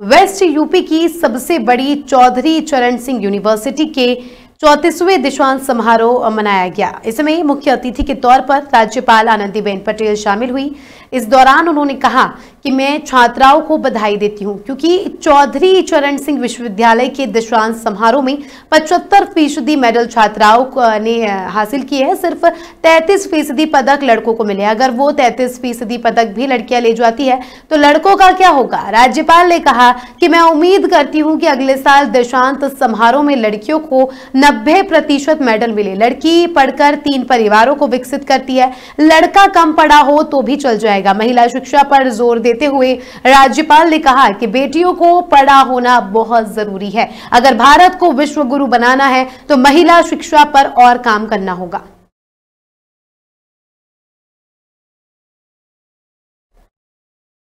West UP की सबसे बड़ी चौधरी चरण सिंह यूनिवर्सिटी के 34वें दीक्षांत समारोह मनाया गया। इसमें मुख्य अतिथि के तौर पर राज्यपाल आनंदीबेन पटेल शामिल हुई। इस दौरान उन्होंने कहा कि मैं छात्राओं को बधाई देती हूं क्योंकि चौधरी चरण सिंह विश्वविद्यालय के दीक्षांत समारोह में 75% मेडल छात्राओं ने हासिल किए हैं। सिर्फ 33% पदक लड़कों को मिले। अगर वो 33% पदक भी लड़कियां ले जाती है तो लड़कों का क्या होगा। राज्यपाल ने कहा कि मैं उम्मीद करती हूं कि अगले साल दीक्षांत समारोह में लड़कियों को 90% मेडल मिले। लड़की पढ़कर 3 परिवारों को विकसित करती है, लड़का कम पढ़ा हो तो भी चल जाएगा। महिला शिक्षा पर जोर देते हुए राज्यपाल ने कहा कि बेटियों को पढ़ा होना बहुत जरूरी है। अगर भारत को विश्व गुरु बनाना है तो महिला शिक्षा पर और काम करना होगा।